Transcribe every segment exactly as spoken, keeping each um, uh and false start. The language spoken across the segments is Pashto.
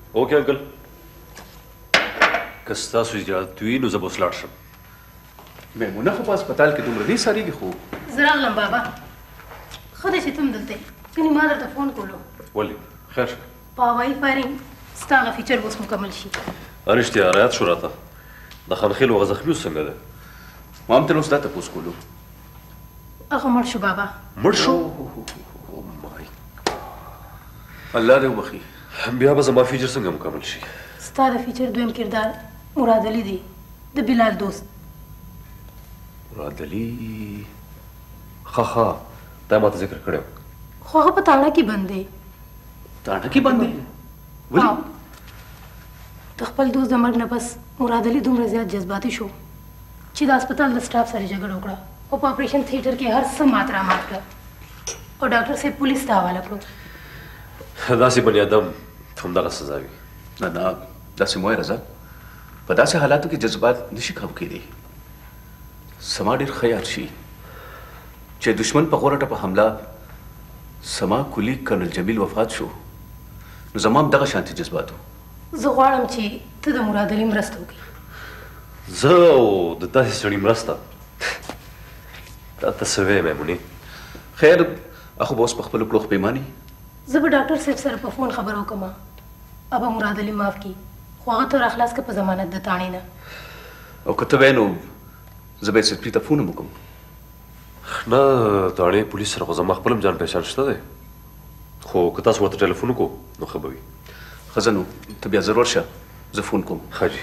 اوکې انکل که ستاسو اجازت وي نو زه به اوس لاړ شم. میمونه خو په هسپتال کې دومره نه ساریږي خو زه راغلم بابا ښه دی چې ته هم دلته یې ځینې ما درته فون کولو. ولې خیر شه. په هوایي فایرنګ ستا هغه فیچر به اوس مکمل شي. رښتیا رایاد شو راته د خانخیل هغه زخمي اوس څنګه دی؟ ما هم ترې اوس دا تپوس کولو. هغه مړ شو بابا. مړ شو؟ الله دې وبخي. بیا به زما فیچر څنګه مکمل شي؟ ستا د فیچر دویم کردار مراد علي دی د بلال دوست. مراد علي ښه ښه دا ما ته ذکر کړی خو هغه په تاڼه کې بند دی. تاڼه کې بند دی؟ ولې؟ د خپل دوست د مرګ نه پس مراد علي دومره زیات جذباتي شو چې د هسپتال د سټاف سره جګړه وکړه او په اپریشن تھیټر کې هر څه مات رامات کړه او ډاکټر صاحب پولیس ته حواله کړو. داسې بني ادم همدغه سزا وي. نه نه داسې مه وایه رضا، په داسې حالاتو کې جذبات نشي کابو کېدی. سما ډېر ښه یاد شي چې دشمن په غوره ټپه حمله سما کلي کرنل جمیل وفات شو نو زما هم دغه شانتي جذبات وو. زه غواړم چې ته د مراد علي مرسته وکړې. زه او د داسې سړي مرسته دا ته څه وایې میمونې؟ خیر اخو به اوس په خپلو کړو پېماني. زه به ډاکټر صاحب سره په فون خبره وکړم ابا مراد علي معاف کړي خو هغه ته راخلاص کړه په ضمانت د تاڼې نه. او که ته وایې نو زه به یې صرفي ته فون هم وکړم. نه تاڼې پولیس سره خو زما خپل هم جان پهچان شته دی خو که تاسو ورته ټلیفون وکړو نو ښه به وي. ښه ځه نو ته بیا ضرور شه زه فون کوم. ښه جي.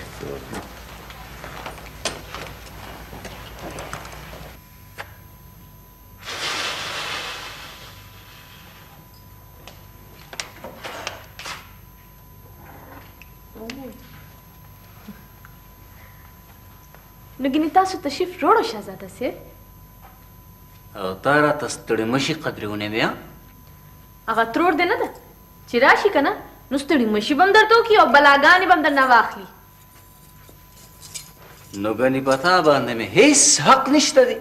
نو ګینې تاسو تشریف وروړو شهزاده صاحب. او تا راته ستړې مشي قدرونه بیا هغه ترور دی نه ده چې راشي که نه نو ستړي مشي به هم درته وکړي او بلاګانې به هم درنه واخلي. نو ګنې په تا باندې مې هېڅ حق نشته دی.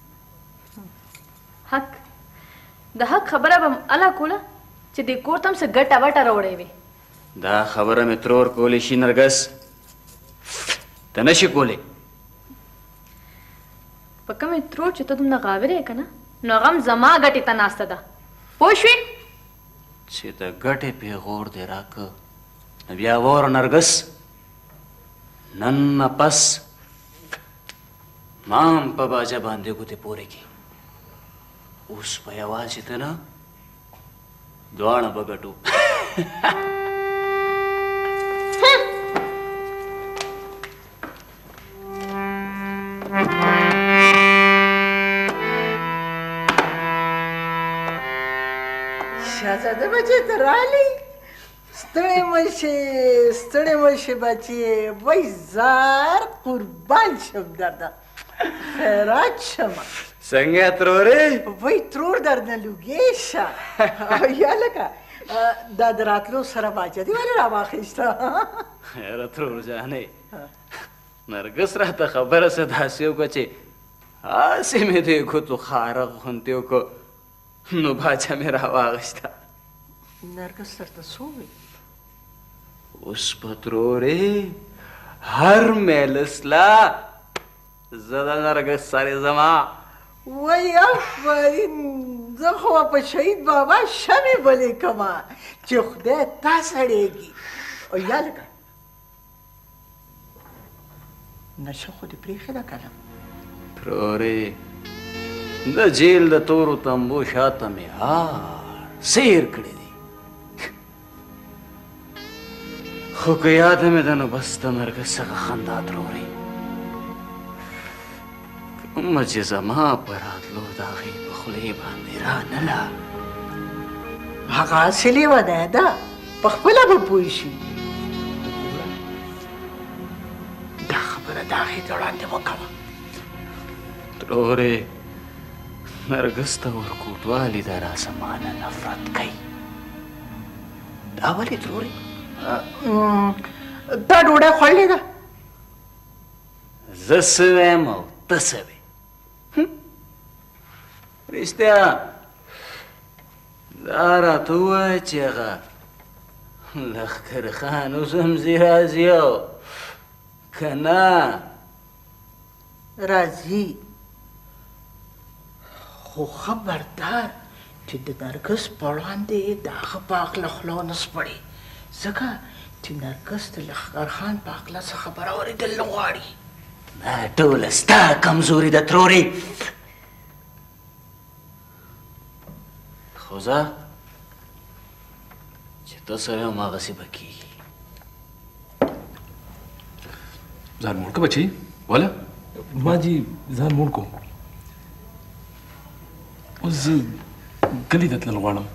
حق د حق خبره به هم اله کوله چې دې کور ته هم څه ګټه وټه راوړی وې. دا خبره مې ترور کولی شي نرګس ته نشي کولی. په کومې ترور چې ته دومره غاوره یې که نه نو هغه هم زما ګټې ته ناسته ده پوه شوې. چې د ګټې پیغور دې راکه نو بیا وره نرګس نن نه پس ما هم په باجه باندې ګوتې پورې کړي. اوس په یوازې ته نه دواړه به ګټو. شهزاده بچې ته راغلې؟ ستړې مه شې ستړې مه شې بچې وای زار قربان شم درته خیرات شمه. څنګه ترورې؟ وای ترور درنه لوګې شه. یا لکه دا د راتلو سره باجه دې ولې راواخیسته؟ یاره ترور جانې نرګس راته خبره څه داسې وکړه چې هسې مې د ګوتو خارغ غوندې وکړو نو باچه مې راواغېسته. نرګس درته څه وویل؟ اوس به ترورې هر میلسله زه د نرګس سرې زما. وای آفرین زه خو په شهید بابا شمې بلې کړمه چې خدای تا سړېږي. او یا لکه نشه خو دې پرېښې ده که نه؟ ترورې د جیل د تورو تمبو شاته مې هار سیر کړی دی خو که یاده مې ده نو بس د نرګس څخه خندا ترورې کومه چې زما په راتلو د هغې په خولې باندې رانله هغه هسې لیونی ده په خپله به پوه شي. دا خبره د هغې د وړاندې مه کوه. ترورې نرګس ته ورکوټوالي د راسه مانه نفرت کوي. دا ولې ترورې؟ تا ډوډۍ خوړلې ده؟ زه څه ویم او ته څه وې؟ رښتیا دا راته ووایه چې هغه لخکر خان اوس هم ځي راځي او که نه راځي خو خبردار چې د نرګس په وړاندې د هغه په هکله خوله ونه سپړې ځکه چې نرګس د لښکر خان په هکله څه خبره اورېدل نه غواړي. دا ټوله ستا کمزوري ده ترورې. خو زه چې ته سره یم هغسې به کېږي. ځان موړ که بچی وله ما جي ځان موړ کوم اوس زه کلي ته تلل غواړم.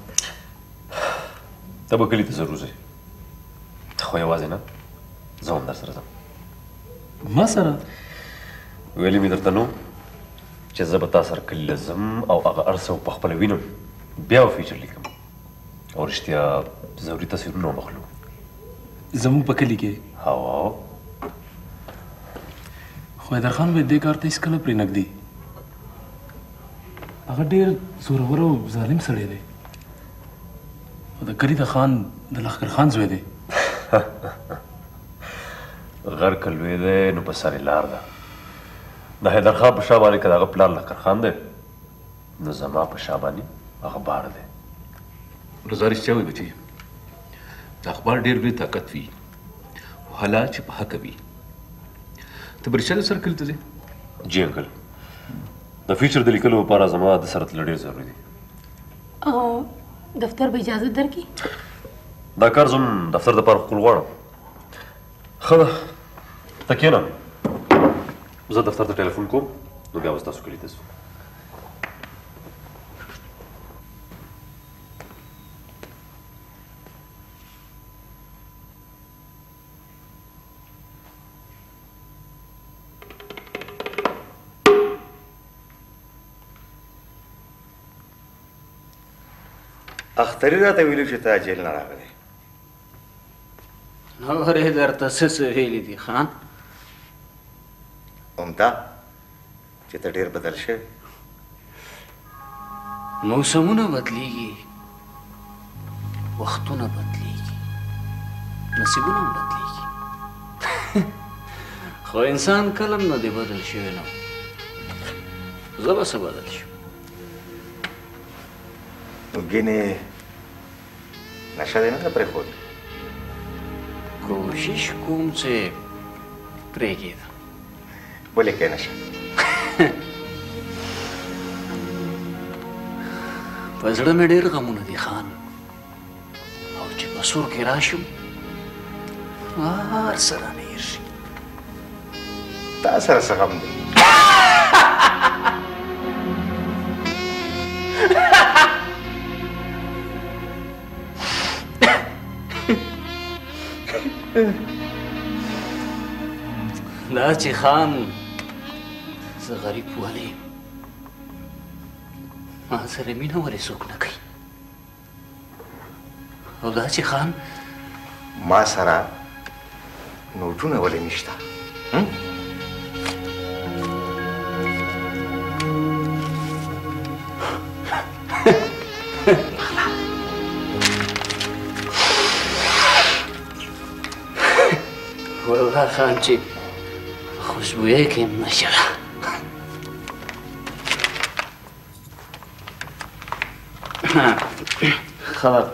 ته به کلي ته ضرور ځې خو یوازې نه زه هم در سره ځم. ما سره ویلي مې درته نو چې زه به تا سره کلي له ځم او هغه هر څه پخپله وینم بیا به فیچر لیکم او رښتیا ضروري تصویرونه ومخلو. زموږ په کلي کې هوا خو حیدرخان به دې کار ته هېڅکله پرې نږدي. هغه ډېر زورور او ظالم سړی دی او د کلي د خان د لښکر خان زوی دی. غر که لوی دی نو په سر یې لار ده. د حیدرخان په شا باندې که د هغه پلار لښکر خان دی نو زما په شا باندې هغه بار دی. رضا رښتیا وایي بچي د اخبار ډېر لوی طاقت وي خو حالات چې په حقه وي. ته به رښتیا د سره کلي ته ځې؟ جی انکل د فیچر د لیکلو لپاره زما د سره تلل ډېر ضروري دي. دفتر به اجازه درکړي؟ دا کار زه هم دفتر دپاره خپل غواړم. ښه ده ته کښېنه زه دفتر ته ټلیفون کوم نو بیا به ستاسو کلي ته ځو. اختري راته ویلي چې تا جیل نه راغلی. نورې درته څه څه ویلي دي خان؟ همدا چې ته ډېر بدل شوی. موسمونه بدلیږي، وختونه بدلیږي، نصیبونه هم بدلیږي. خو انسان کله هم نه دی بدل شوی. نو زه به څه بدل شم؟ نو ګینې نشه دې نه ده پرېښودې؟ کوشش کوم چې پرېږدم. ولې کې نشه؟ په زړه مې ډېر غمونه دي خان، او چې په سور کې راشم هر څه رانه هېر شي. تا سره څه غم دی؟ دا چې خان زه غریب ولې ما سره مینه ولې څوک نه کوي؟ او دا چې خان ما سره نوټونه ولې نشته؟ والله خان چې خوشبویۍ کې هم نشه ده. خبر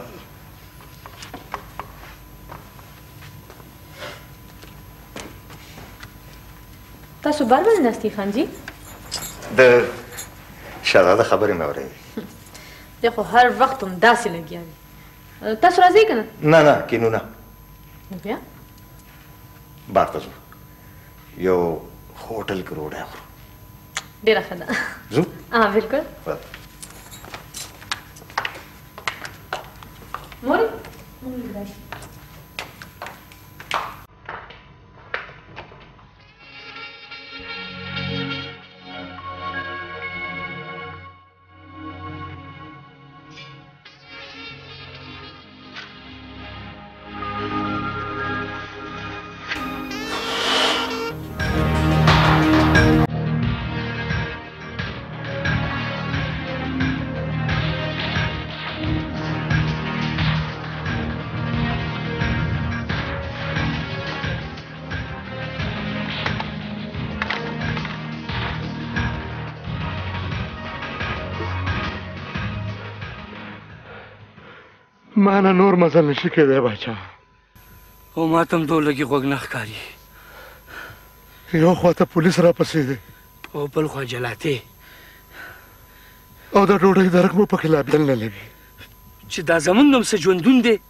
تاسو بار باندې ناستئ خان جي؟ د شهزاده خبرې مې اورېدې. دی خو هر وخت هم داسې لګیا وي. تاسو راځئ که نه؟ نه نه کینو نه. نو بیا؟ بار ته ځو. یو هوټل کې ډوډۍ خورو. ډېره ښه ده. ځو؟ ها بلکل. مورې مونږ راشي. ما نه نور مزل نشي کېدی باچا. او ما ته هم دو لږې غوږ نه ښکاري. یو خوا ته پولیس راپسې دی او بل خوا جلاتې، او د ډوډۍ درک مو پکې لا بېل نه لګي چې دا زمونږ هم څه ژوندون دی.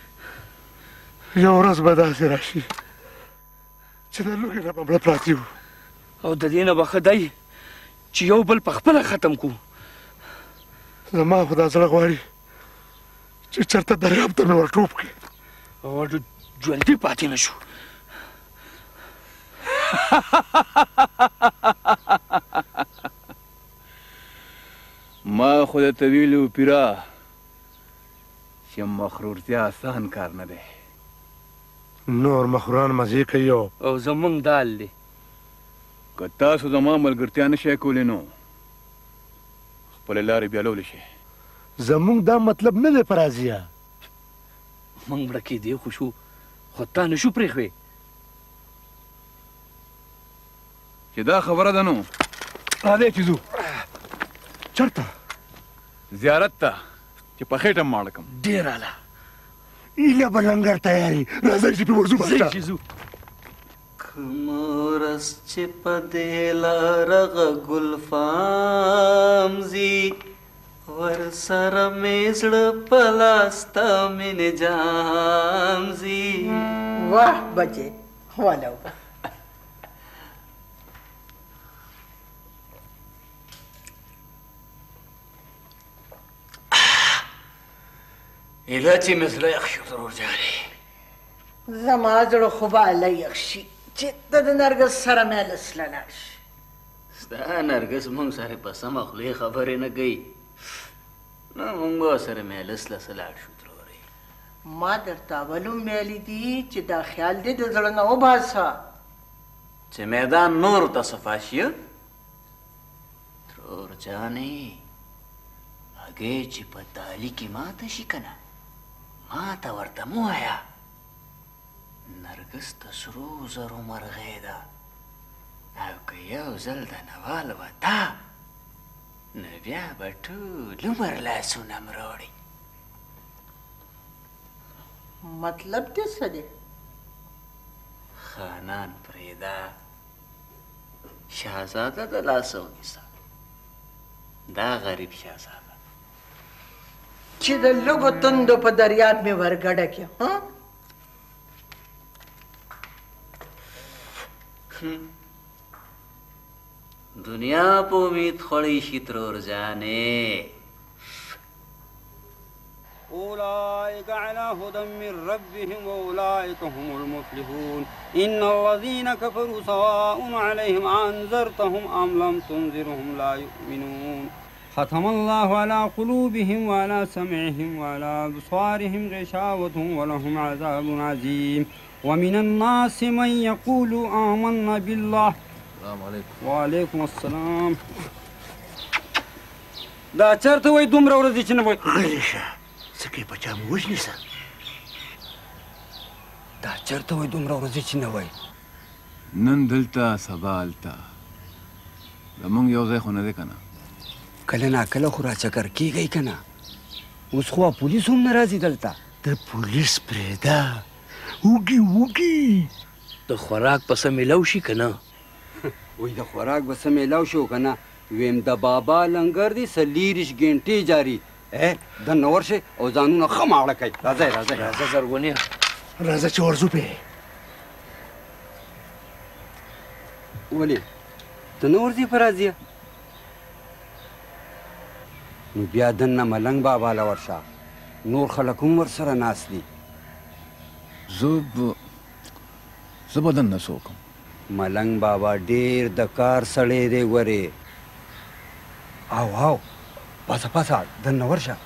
یو ورځ به داسې راشي چې د لوږې نه به مړه پراته یو، او د دې نه به ښه دی چې یو بل په خپله ختم کړو. زما خو دا زړه غواړي چې چېرته دریاب ته مې ور ټوپ کړي او ژوندي پاتې نه شو. ما خو درته ویلي وو پیره چې مخرورتیا آسان کار نه دی. نور مخوران مزې کوي او او زمونږ دال دی. که تاسو زما ملګرتیا نه شئ کولی نو خپلې لارې بیالولی شئ. زمونږ دا مطلب نه دی فرازیه. موږ مړه کېدی خو شو، خو تا نه شو پرېښوی. چې دا خبره ده نو راځئ چې ځو. چېرته؟ زیارت ته چې په خېټه ماړه کړم. ډېر اعلی. ایله به لنګر تیاري. راځئ چې پې ورځو باچا. چې ځو. کمرس چې په دې لاره ګلفام ځي، ورسره مې زړه په لاس ته مینې جام ځي. واه بچې ولو ایله چې مې زړه یخ شو ترور جانې. زما زړه خو به الله یخ شي چې ته د نرګس سره مېلس لاړ شي. ستا نرګس موږ سره په سمه خولې خبرې نه کوي، نو موږ به ورسره مېلس لسه لاړ شو ترورې. ما درته اولم ویلي دي چې دا خیال دې د زړه نه وباسه چې میدان نورو ته صفا شي. ترور جانې هګۍ چې په تالي کې ماته شي که نه، ما ته ورته مه وایه نرګس د سرو زرو مرغۍ ده، او که یو ځل د نوال وته نو بیا به ټول عمر لاسونه مروړي. مطلب دې څه دی؟ خانان پرېږده، شهزاده د لاسه ونیسه. دا غریب شهزاده چې د لږو تندو په دریاب مې ورګډه کړه. دنیا په امید خوړی شي ترور جانې. أولئك على هدى من ربهم وأولئك هم المفلحون. إن الذين كفروا سواء عليهم أنذرتهم أم لم تنذرهم لا يؤمنون. ختم الله على قلوبهم وعلى سمعهم وعلى أبصارهم غشاوة ولهم عذاب عظيم. ومن الناس من يقول آمنا بالله. السلام علیکم. وعلیکم السلام. دا چېرته وایي دومره ورځې چې نه وایي؟ غلی شه، څه کوې بچا مو وژنیسه. دا چېرته وایي دومره ورځې چې نه وایي؟ نن دلته سبا هلته، زمونږ یو ځای خو نه دی که نه. کله ناکله خو راچکر کېږئ که نه. اوس خو پولیس هم نه راځي دلته. د پولیس پرېږده، وږي وږي د خوراک پسه میلاو شي که نه؟ وایي د خوراک به څه میلاو شي که نه. ویم د بابا لنګر دی څلېرویشت ګنټې جاري. دننه ورشئ او ځانونه ښه ماړه کوئ. راځئ راځئ راځه زرغونې، راځه چې ورځو پې. ولې ته نه ورځې په راځیه؟ نو بیا دننه ملنګ بابا له ورشه، نور خلک هم ورسره ناست دي. زه به زه به دننه څه وکړم؟ ملنګ بابا ډېر د کار سړی دی ورې. او او پاسه پاسه دننه ورشه.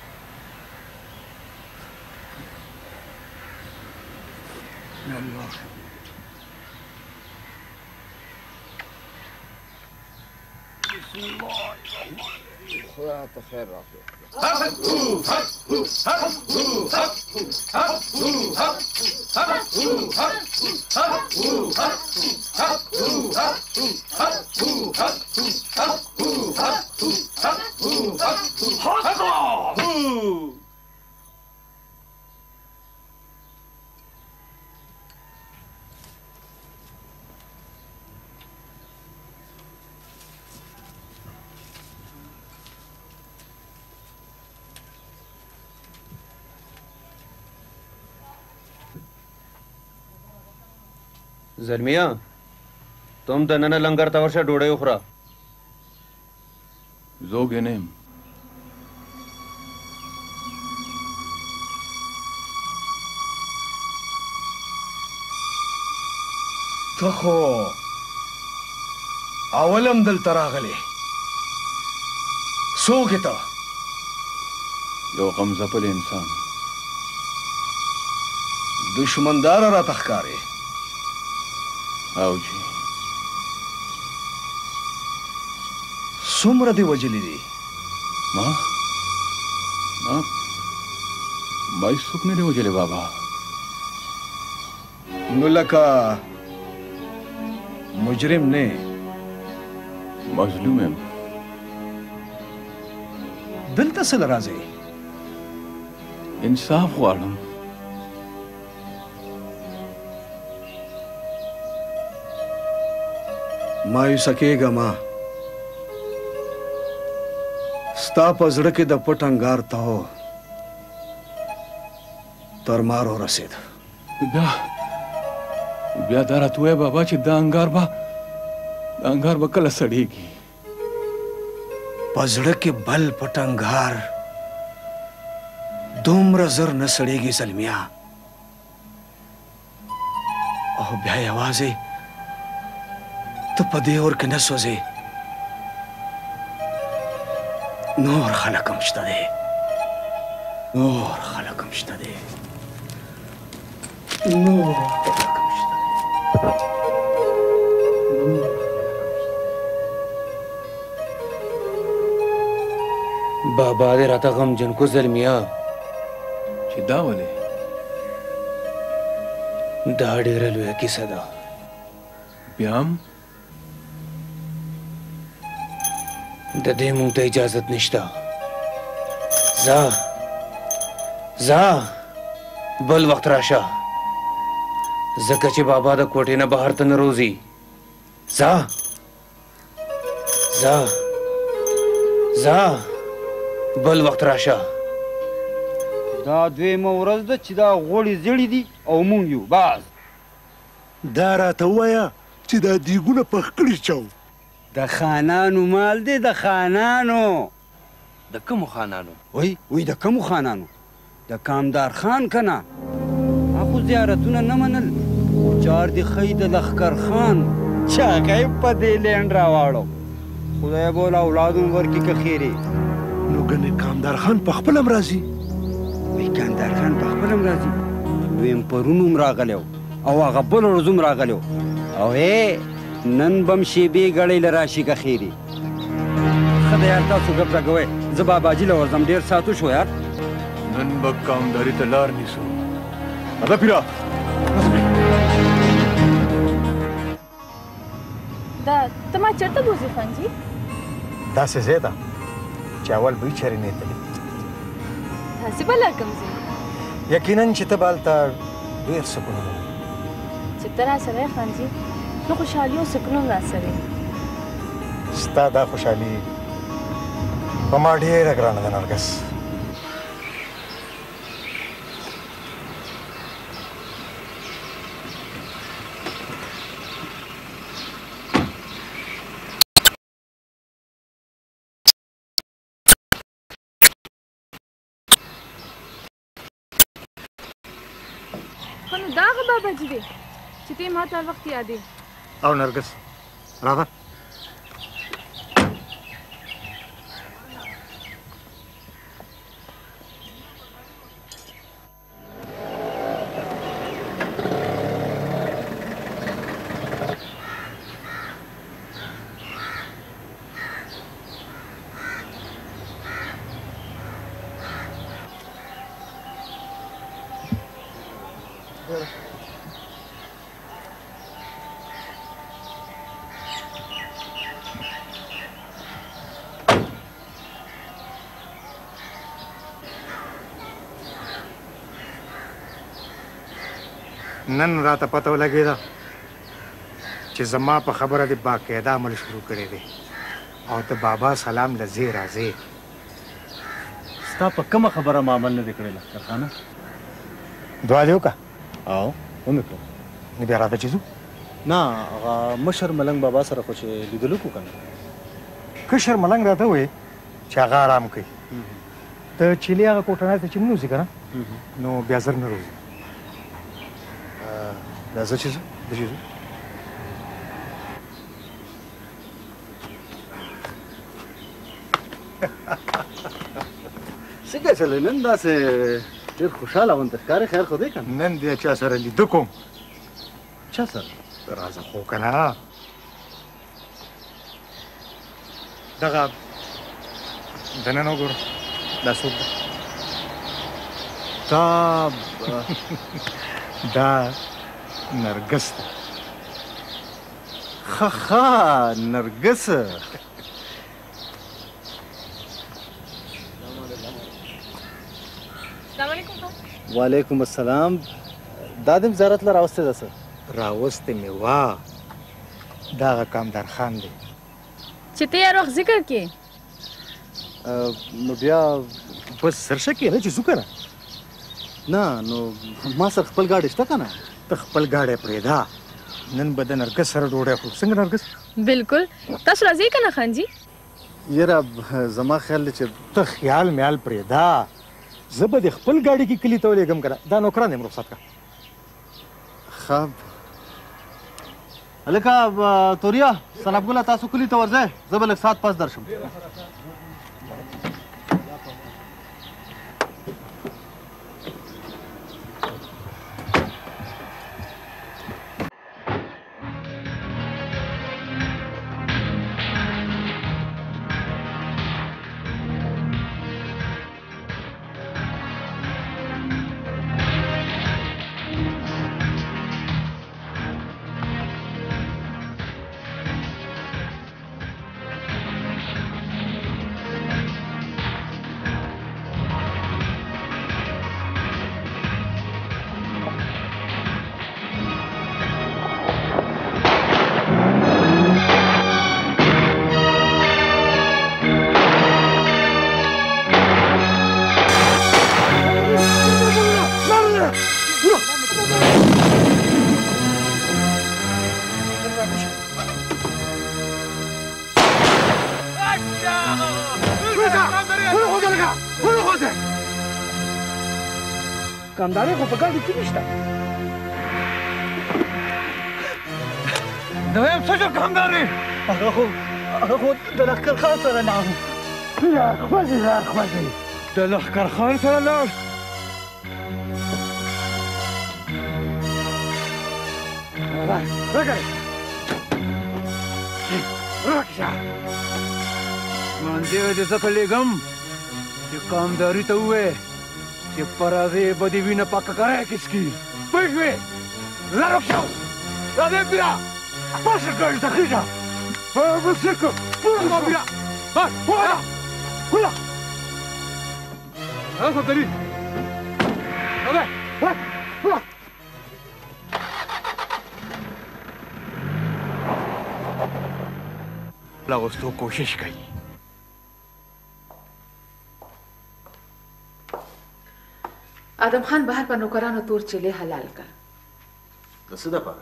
خدا ته خیر راکړي. زلمیا تم دننه لنګر ته ورشه ډوډۍ وخوره. زوګ یې نه یم. ته خو اولم دلته راغلی. څوک یې ته؟ یو غمځپلی انسان. دشمنداره راته ښکارې. او جی څومره دې وجلي دي؟ ما ما ما هیڅ څوک نه دی وجلی بابا. نو لکه مجرم نه مظلوم یم. دلته څه راځي؟ انصاف غواړم. مایوسه کېږه ما. ستا په زړه کې د پټ انګار تاو تر مار ورسېد. بیا بیا دا راته ووایه بابا چې دا انګار به دا انګار به کله سړېږي؟ په زړه کې بل پټ انګار دومره زر نه سړېږي زلمیا. او بیا یوازې ته په دې اور کې نه سوځې. نور خلک هم شته دی. نور خلک هم شته دی. نور خلک هم شته دی. بابا دې راته غمجن کو زلمیا. چې دا ولې؟ دا ډېره لویه کیسه ده. بیا هم د دې مونږ ته اجازت نشته. ځه ځه بل وخت راشه، ځکه چې بابا د کوټې نه بهر ته نه روځي. ځه ځه ځه بل وخت راشه. دا دویمه ورځ ده چې دا غوړې زیړې دي او مونږ یو باز. دا راته ووایه چې دا دیګونه پخ کړي چاو. د خانانو مال دی، د خانانو. د کومو خانانو؟ وای وای د کومو خانانو؟ د کامدار خان که نه؟ هغو زیارتونه نه منل. چار دې ښی د لښکر خان چې هغه یې په دې لینډ راواړو. خدای به ول اولاد هم ورکړي که خیرې. نو ګنې کامدار خان په خپله هم راځي؟ وایي کامدار خان په خپله هم راځي. دویم پرون هم راغلی و او هغه بله ورځ هم راغلی و. او ای نن بم شیبې ګړی له راشي که خیرې. ښه ده یار تاسو ګپ راکوئ. زه باباجي له ورځم، ډېر ساعت وشو یار. نن به کامداري ته لار نیسو. راځه پیره. دا ته ما چېرته بوځې خانجي؟ داسې ځای ده چې اول به یې چېرې نه تللی. داسې به لا کوم ځای؟ یقینا چې ته به هلته ډېر سکون ومومې. چې ته راسره یې خانجي، نو خوشحالي او سکون هم راسره یې. ستا دا خوشحالي په ما ډېره ګرانه ده نرګس. خو نو دا هغه باباجي دی چې ته یې ما ته هر وخت یادې. او نرګس راځه. نن راته پته ولګېده چې زما په خبره دې باقاعده عمل شروع کړی دی او ته بابا سلام له ځې راځې. ستا په کومه خبره ما عمل نه دی کړی لښکرخانه؟ دعا دې وکړه؟ او ومې کړه. نو بیا راځه چې ځو. نه هغه مشر ملنګ بابا سره خو چې لیدلو کو کنه کشر ملنګ راته وې چې هغه آرام کوي ته چیلې هغه کوټه ته چې نوځي که نه نو بیا زر نه روځي دا زه چې ځو زه چې ځو څنګه چلی نن داسې ډېر خوشحاله غوندې ښکارې خیر خو دی که نه نن بیا چا سره لیده کوم چا سره راځه خو که نه دغه دننه وګوره دا څوک ده دا دا نرګس ده ښه ښه نرګس وعلیکم السلام دا دې وزارت له راوستې ده څه راوستې مې وا دا هغه کامدار خان دی چې ته یې روغ ذکر کې نو بیا بس سرشه کې نه چې ځو که نه نه نو ما سره خپل ګاډی شته که نه ته خپل ګاډی پرېږده نن به د نرګس سره ډوډۍ خورو څنګه نرګس بالکل تاسو راځئ که نه خان جي یاره زما خیال دی چې ته خیال میال پرېږده زه به د خپل ګاډي کې کلي ته ولېږم که نه دا نوکران یم رخصت کړه ښه هلکه توریا سنبګله تاسو کلي ته ورځئ زه به لږ ساعت پاس درشم کامداري خو په ګاډي کې نشته دویم څه شو کامداري هغه خو هغه خو د لښکر خان سره لاړ یا خوځي یا خوځي د لښکر خان سره لاړ راګرې راکشه مانځې دې ځکه لېږم چې کامداري ته ووایې چې پرازې به دې وینه پاکه کړی کسکي پوه شوې لا رخصه راځې بیا پاسه ګاډي ته خېږه بس یې کړه پوره بیا پوره پوره هغه دري هغه پوره لا اوس کوشش کوي آدم خان بهر په نوکرانو تور چیلې حلال کړ د څه دپاره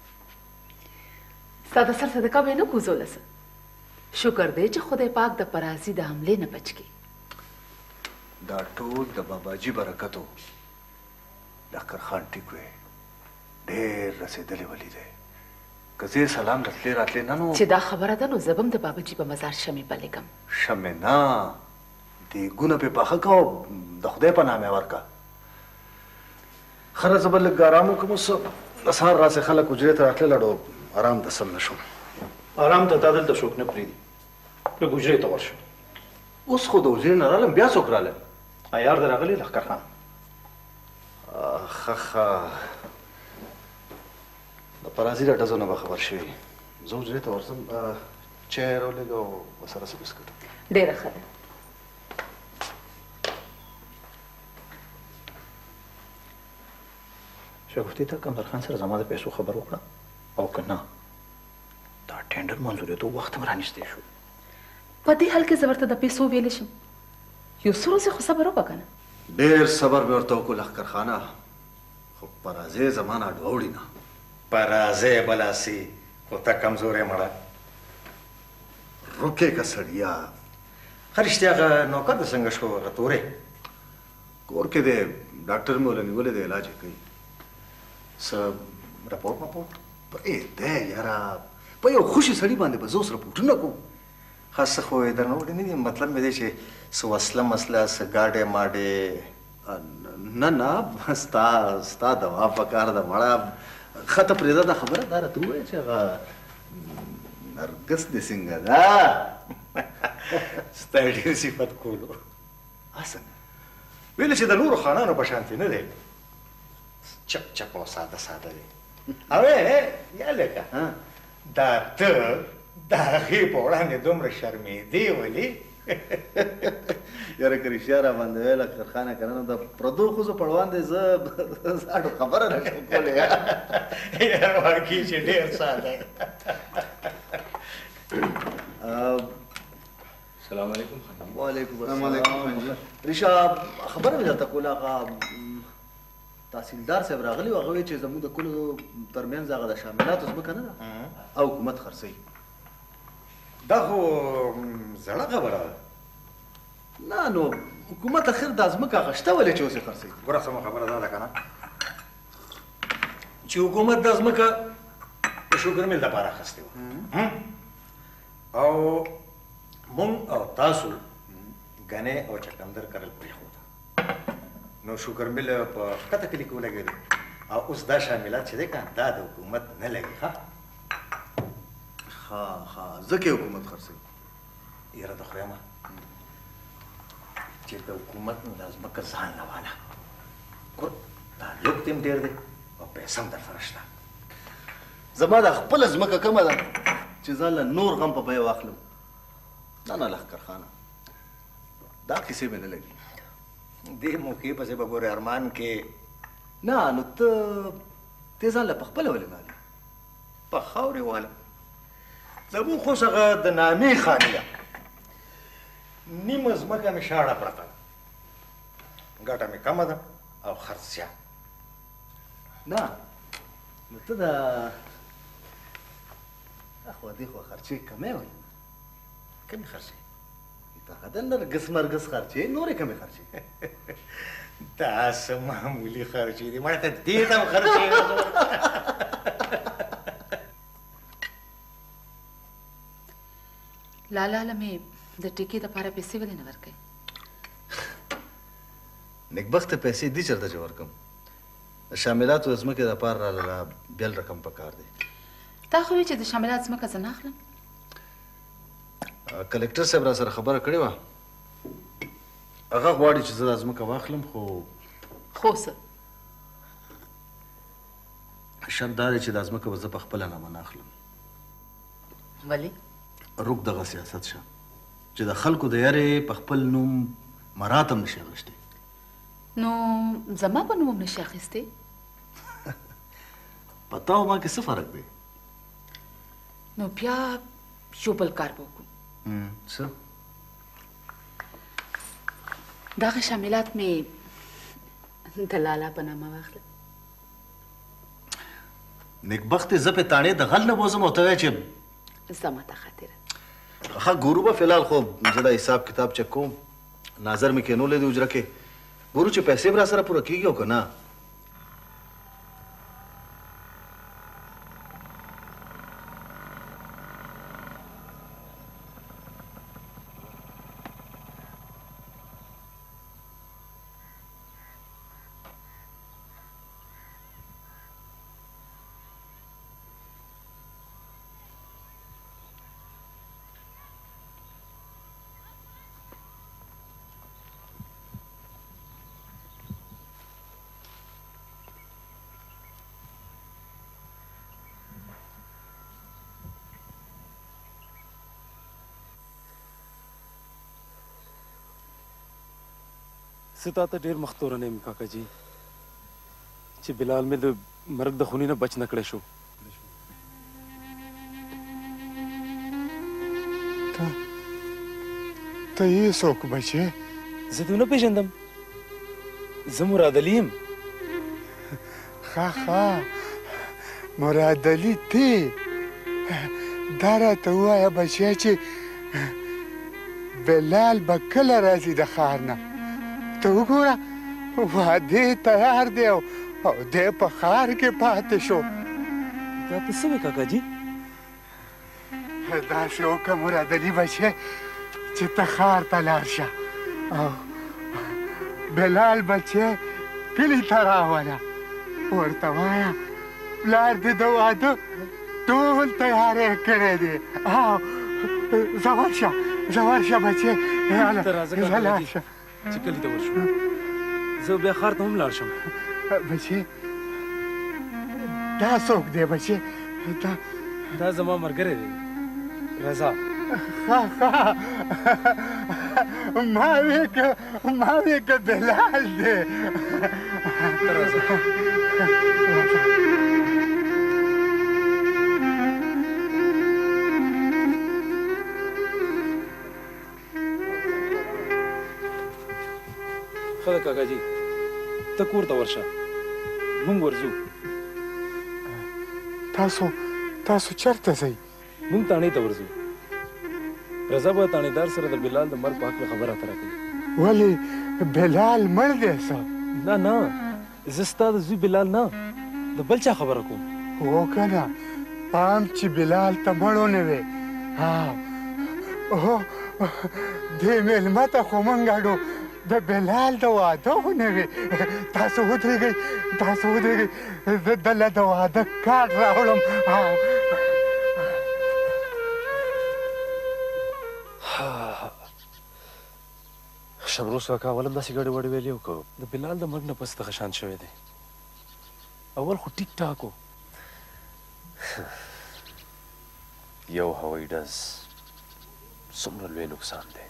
ستا د سر صدقه به یې نه کوزوله څه شکر دی چې خدای پاک د پرازي د حملې نه بچ کړي دا ټول د باباجي برکت و لښکر خان ټیک وی ډېر رسېدلی ولی دی که زه سلام راتلې راتلې نه نو چې دا خبره ده نو زه به هم د باباجي په مزار شمې بلېږم شمې نه دیګونه پې پاخه که او د خدای په نامې ورکه خره زه به لږ ارام وکړم اوس د سهار راسې خلک حجرې ته راتلل اړو ارام ته سم نه شم ارام ته تا دلته څوک نه پرېږدي لږ حجرې ته ورشه اوس خو د حجرې نه رالم بیا څوک رالل عیار د راغلی لښکر خان ښه ښه د پرازي له ډزو نه به خبر شوي زه حجرې ته ورځم چای راولېږه او ورسره څه بسکټ ډېره ښه ده شګفتي ته کمال خان سره زما د پیسو خبر وکړه او که نه دا ټینډر منظورېدو وخت هم رانږدې شو په دې حال کې زه ورته د پیسو ویلی شم یو څو ورځې خو صبر وکړه که نه ډېر صبر مې ورته وکړو لښکر خانه خو پرازې زما نه اډوړي نه پرازه بلاسي خو ته کمزورې مړه رکې که سړیا ښه رښتیا هغه نوکر د څنګه شو هغه تورې کور کې دی ډاکټر مې وله نیولې دی علاج یې کوي څه رپورټ مپورټ پرې دی یاره په یو خوشي سړي باندې به زه اوس رپورټونه کوم خاص خو یې درنه وړي نه دي مطلب مې دی چې څه وسله مسله څه ګاډې ماډې نه نه ستا ستا دوا پکار ده مړه ښه ته پرېږده دا خبره دا راته ووایه چې هغه نرګس دې څنګه ده ستا ډېر صفت کولو څنګه ویلې چې د نورو خانانو په شانتې نه دی چپ چپ او ساده ساده دی اوې یا لکه دا ته د هغې په وړاندې دومره شرمېدې ولې یاره که رښتیا را باندې ویله خرخانه که نه نو د پردو ښځو په وړاندې زه اډو خبره نه شم کولی یاره واقعي چې ډېر ساده السلام علیکم وعلیکم السلام ریشا خبره مې درته کوله هغه تحصیلدار صاحب راغلی و هغه وایي چې زموږ د کلو ترمنځ هغه د شاملاتو ځمکه نه ده او حکومت خرڅوي دا خو زړه خبره ده نه نو حکومت اخر دا ځمکه هغه شته ولې چې اوس یې خرڅوي ګوره سمه خبره دا ده که نه چې حکومت دا ځمکه د شوګر میل دپاره اخیستې وه او مونږ او تاسو ګنې او چکندر کرل پرېښوده نو شوګر میل په ښکته کلي کې ولګېدو او اوس دا شاملات چې دی که دا د حکومت نه لګي ښه ها ها ځکه یې حکومت خرڅوي یاره د خدای ما چې د حکومت نه دا ځمکه ځان نه واله ګور تعلق دې هم ډېر دی او پیسه هم درسره شته زما دا خپله ځمکه کومه ده چې ځان له نور غم په بیه واخلم نه نه لښکرخانه دا کیسې مې نه لګي دې موقع پسې به ګورې ارمان کې نه نو ته ته ځان له پخپله ولې مالي په خاورې واله زموږ خو هغه د نامې خاني ده نیمه ځمکه مې شاړه پرته ده ګټه مې کمه ده او خرڅ زیات نه نو ته د اخوا دې خوا خرچې کمې وایي کمې خرچې دغه د نرګس مرګس خرچې نورې کمې خرچې دا څه معمولي خرچې دي مړه ته دې ته هم خرچې لالا لمې د ټیکې دپاره پیسې ولې نه ورکوې نیکبخته پیسې دي چېرته چې ورکړم د شاملاتو د ځمکې دپاره راله بېل رقم پکار دی تا خو وایي چې د شاملات ځمکه زه نه اخلم کلکټر صاحب را سره خبره کړې وه هغه غواړي چې زه دا ځمکه واخلم خو خو څه شرط دا دی چې دا ځمکه به زه په خپله نامه نه اخلم ولې روک دغه سیاست شه چې د خلکو د یارې په خپل نوم مراتم نشي اخیستی نو زما په نوم هم نشي اخیستی په تا او ما کې څه فرق دی نو بیا یو بل کار به وکړو څه دغه شاملات مې د لالا په نامه واخله نیکبختې زه پې تاڼې د غل نه بوځم او ته وایې چې زما ته خاطره ښه ګورو به فلحال خو زه دا حساب کتاب چک کوم نظر مې کینولی دی اجره کې ګورو چې پیسې به را سره پوره کېږي او که نه زه تا ته ډېر مختورن یم کاکا جي چې بلال مې د مرګ د خونې نه بچ نه کړی شو ته یې څوک بچې زه دې ونه پېژندم زه مراد علي یم ښه ښه مراد علي ته دا راته ووایه بچیه چې بلال به کله راځي د ښار نه ته وګوره واده تیار دی او دی په ښار کې پاتې شو دا ته څه وې کاکا جي داسې وکړه مراد علي بچی چې ته ښار ته لاړ شه او بلال بچی کلي ته راوله ورته وایه پلار دې د واده ټول تیاری کړی دی او زه ورشه زه ورشه بچی زه لاړ شه چې کلي ته ورشو زه بیا ښار ته هم لاړ شم بچی دا څوک دی بچی دا دا زما ملګری دی رضا ها ها ما وی که ما وی که بلال دی ښه ده کاکا جي ته کور ته ورشه موږ ورځو تاسو تاسو چېرته ځئ موږ تاڼې ته ورځو رضا به تاڼېدار سره د بلال د مرګ په هکله خبره اتره کوي ولې بلال مړ دی څه نه نه زه ستا د زوی بلال نه د بل چا خبره کوم هو که نه پام چې بلال ته مړ ونه وې هو دې مېلمه ته خو موږ اډو د بلال د واده ونه وې تاسو ودرېږئ تاسو ودرېږئ زه دله د واده کارت راوړم شمروز کاکا اول هم داسې ګډې وډې ویلې وو که د بلال د مرګ نه پس دغه شان شوی دی اول خو ټیک ټاک و یو هوایي ډز څومره لوی نقصان دی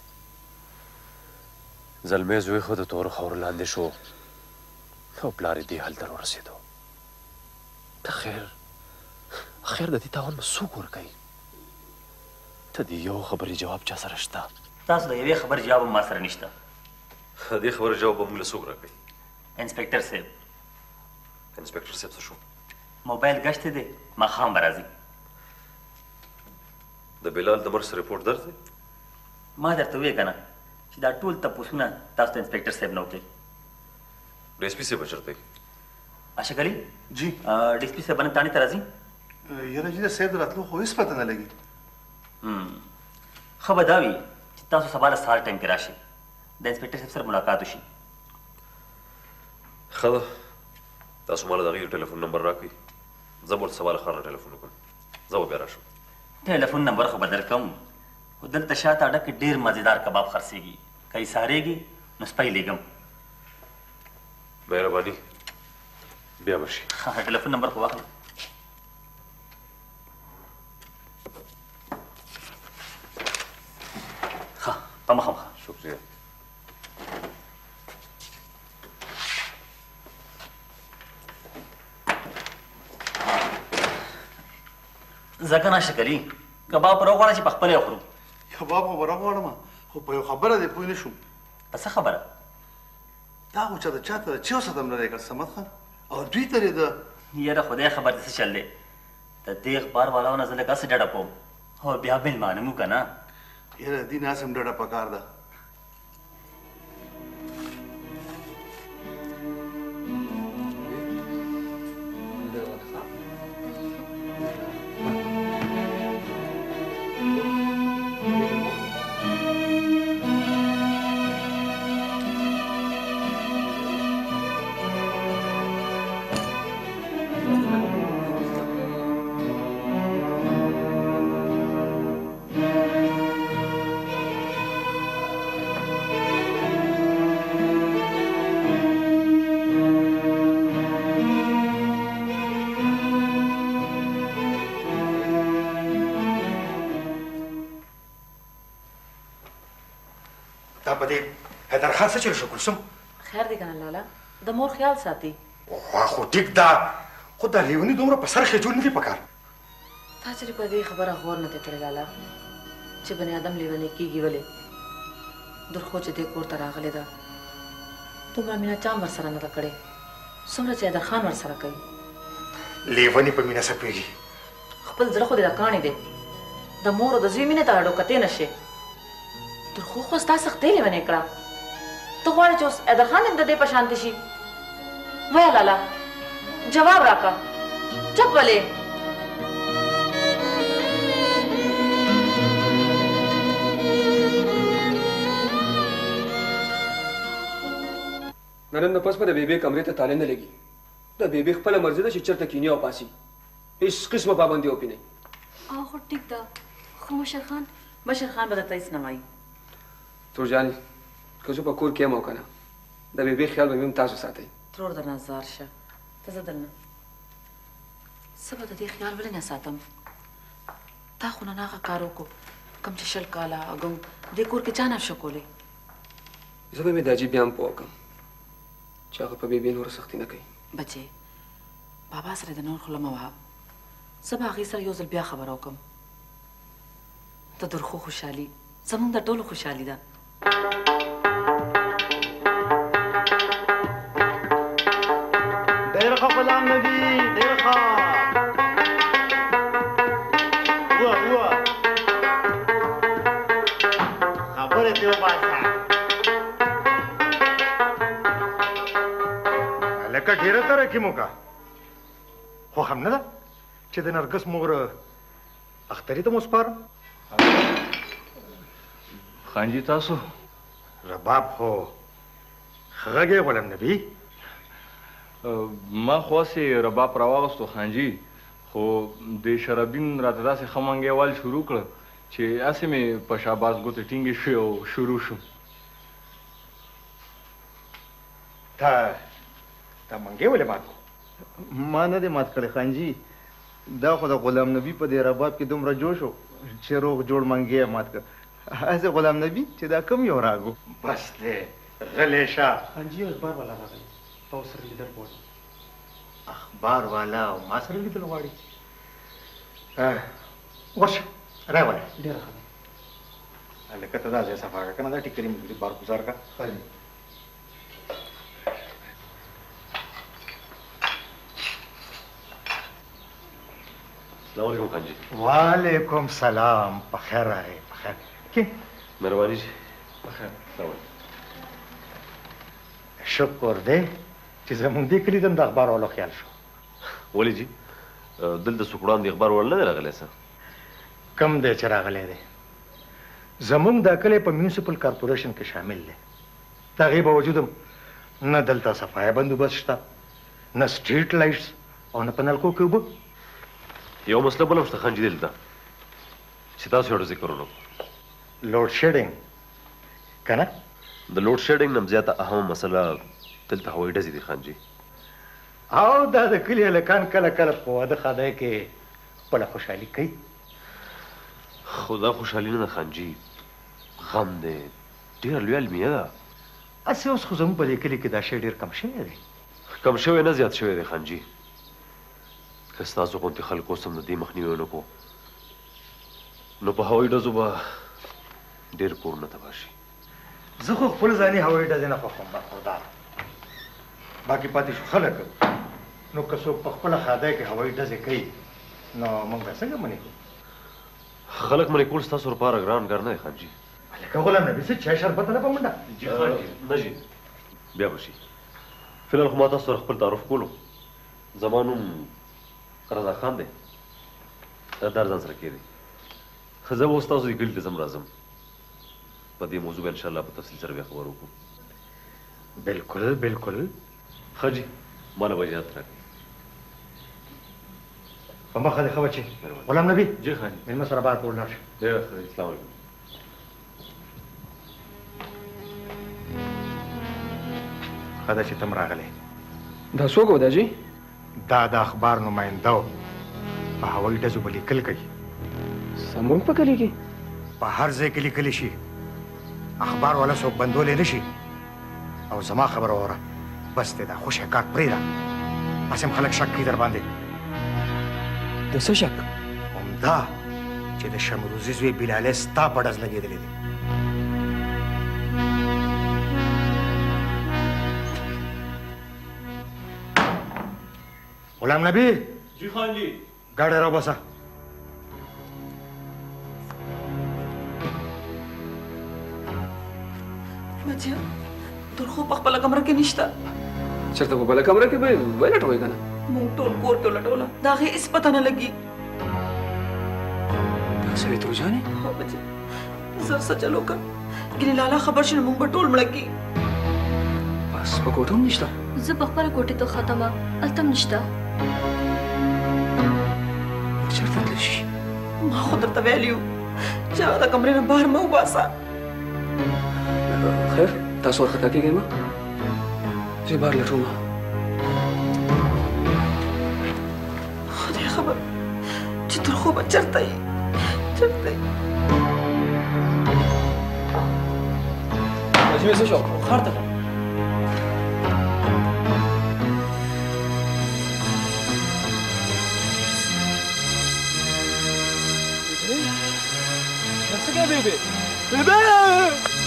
زلمی زوی خو د تورو خاورو لاندې شو او پلار یې دې حال ته ورسېدو خیر خیر د دې تاوان به څوک ورکوي ته د یو خبرې جواب چا سره شته تاسو د یوې خبرې جواب هم ما سره نشته د دې خبرې جواب به موږ له څوک راکوي انسپکټر صاحب انسپکټر صاحب څه شو موبایل ګشت دی ماښام به راځي د بلال د مرګ رپورټ درځ دی ما درته وویې که نه چې دا ټول تپوسونه تاسو ته انسپکټر صاحب نه وکړي ډي ایس پي صاحب چېرته دی اشرف علي جی ډي ایس پي صاحب نن تاڼې ته راځي یاره جي د صاحب د راتلو خو هېڅ پته نه لګي ښه به دا وي چې تاسو سبا له سهار ټایم کې راشئ د انسپکټر صاحب سره ملاقات وشي ښه ده تاسو ما له د هغې ټلیفون نمبر راکړئ زه به ورته سبا له ښار نه ټلیفون وکړم زه به بیا راشم ټلیفون نمبر خو به درکوم خو دلته شاته اډه کې ډېر مزېدار کباب خرڅېږي که یې سارېږي نو سپی لېږم مهرباني بیا به شي ټلیفون نمبر خو واخلئ ښه په مخه مخه شکریه ځکه نه شکلي کباب به راغواړه چې په خپله یې وخورو کباب خو به راغواړم خو په یو خبره دې پوه نه شوم په څه خبره دا خو چا د چا ته چیو صدم نه دی کړ صمد خان او دوی ته یې د یاره خدای خبر دې څه چل دی د دې اخبار والاو نه زه لږ هسې ډډه کوم او بیا مېلمانه مو که نه یاره دې نه هسې هم ډډه پکار ده حیدرخان څه چل شو کلثوم خیر دی کنه لالا د مور خیال ساتي وا خو ټیک ده خو دا لیوني دومره په سر خېجول نه دي پکار تا چې په دې خبره غور نه دی کړی لالا چې بني آدم لیونی کېږي ولې درخو چې دې کور ته راغلې ده دومره مینه چا هم ورسره نه ده کړې څومره چې حیدرخان ورسره کوي لیونی په مینه سپېږي. خپل زړه خو دې راکاڼی دی، د مور او د زوی مینې ته اډوکتې نشې. درخو خو ستا سختۍ لیونې کړه، ته غواړې چې اوس حیدرخان هم د دې په شانتې شي؟ وایه لالا جواب راکړه، چپ ولې؟ نن نه پس به د بیبي کمرې ته تاله نه لګي. د بیبي خپله مرضي ده چې چېرته کیني او پاسي، هېڅ قسمه پابندي وپې نه. او خو ټیک ده، خو مشر خان مشر خان به درته هېڅ نه وایي. ترور جانې که زه په کور کې یم او که نه، د بیبي خیال به مې هم تاسو ساتئ. ترور درنه زار شه، ته زه درنه زه به د دې خیال ولې نه ساتم؟ تا خو نن هغه کار وکړو کوم چې شل کاله اګو دې کور کې چا نه شو کولی. زه به مې داجي بیا هم پوه کړم چې هغه په بیبي نوره سختي نه کوي. بچې بابا سره د نور خوله مه وهه، زه به هغې سره یو ځل بیا خبره وکړم. د درخو خوشحالي زموږ د ټولو خوشحالي ده. ډېر ښه غلام نبي، ډېر ښه. وه وه خبرې دې وباسه. هلکه ډېره ترقي مو کا، خو هم نه ده چې د نرګس مور اختري ته مو سپارم. خانجي تاسو رباب خو غږی غلام نبي. ما خو هسې رباب راواغستو خانجي، خو د شرابین راته داسې ښه منګیوال شروع کړه چې هسې مې په شاباس ګوتې ټینګې شوې او شروع شو. تا تا منګی ولې مات کړو؟ ما نه دی مات کړی خانجي، دا خو د غلام نبي په دې رباب کې دومره جوش و چې روغ جوړ منګی یې مات کړ. هسې غلام نبي چې دا کم یو راګو. بس دی غلی شه. خانجي اخبار والا راغلی، تا ورسره لیدل غواړي. اخبار والا او ما سره لیدل غواړي؟ ورشه راوله. ډېره ښه ده. هلکه ته دا ځای صفا کړه که نه، دا ټیکري ملګري بار ګزار کړه. السلام علیکم خان جی. وعلیکم سلام. په خیر راغی. په خیر کې مهرباني جی. په خیر. شکر دی چې زموږ دې کلي ته هم د اخبار والو خیال شو. ولې جي دلته څوک وړاندې اخبار وړل نه دی راغلی څه؟ کم دی چې راغلی دی؟ زموږ دا کلی په میونسپل کارپوریشن کې شامل دی. د هغې باوجود هم نه دلته صفایي بندوبست شته، نه سټریټ لایټس او نه په نلکو کې اوبه. یو مسله بله هم شته خان جي دلته چې تاسو یې ذکر ونه کړو. لوډ شیډینګ که نه؟ د لوډ شیډینګ نه هم زیاته اهمه مسله دلته هوایي ډزې دي خان جي. او دا د کلي هلکان کله کله په واده خدای کې خپله خوشحالي کوي. خو دا خوشحالي نه ده خان جي، غم دی. ډېره لویه المیه ده. هسې اوس خو زموږ په دې کلي کې دا شی ډېر کم شوی دی. کم شوی نه زیات شوی دی خان جي. که ستاسو غوندې خلکو اوس هم د دې مخنیوی ونه کړو نو په هوایي ډزو به ډېر کورونه تباه شي. زه خو خپل ځاني هوایي ډزې نه خوښوم برخوردار. باقي پاتې شو خلک، نو که څوک په خپله خدای کې هوایي ډزې کوي نو موږ به څنګه منې کړو؟ خلک منې کول ستاسو لپاره ګران کار نه دی خان جي. هلکه غلام نبي څه چای شربت نه په منډه؟ جي خان جي نه جي بیا به شي. فی الحال خو ما تاسو سره خپل تعارف کولو. زما نوم رضا خان دی، در ځان سره کېدی. زه به اوس تاسو دې کلي ته ځم راځم. په دې موضوع به انشاءالله په تفصیل سره بیا خبر وکړو. بالکل بالکل. ښه جي ما له به اجازت راکړئ. په مخه دې ښه بچې. غلام نبي جي خان مېلمه سره بار پور لاړ شه. ډېره ښه دی. السلام علیکم. ښه ده چې ته م راغلی. دا څوک و دا جي؟ دا د اخبار نماینده و، په هوایي ډزو به لیکل کوي. زموږ په کلي کې؟ په هر ځای کې لیکلی شي، اخبار والا څوک بندولی نه شي. او زما خبره واوره، بس دی دا خوشی کار پرېږده. هسې هم خلک شک کوي در باندې. د څه شک؟ همدا چې د شمروزي زوی بلالی ستا په ډز لګېدلی دی. غلام نبي جی خان جی गाड़ी राव बसा بچیا تر خو په خپل کمره کې نشته چرته په بل کمره کې به وای لټوي کنه مونږ ټول کور کې لټوله دا غي اس پته نه لګي سوي تر جانې هو بچي زر څه چلو کا ګلی لالا خبر شنه مونږ په ټول مړکی بس په کوټه هم نشته زه په خپل کوټه ته ختمه التم نشته چرته تللی شي ما خو درته ویلیو چې هغه د کمرې نه بهر مه وباسه خیر تاسو ورخطا کېږئ ما زه بهر لټوم خدای خبر چې تر خوبه چېرته یې چېرته یې نجمې څه شو ښار ته Bebe! Bebe!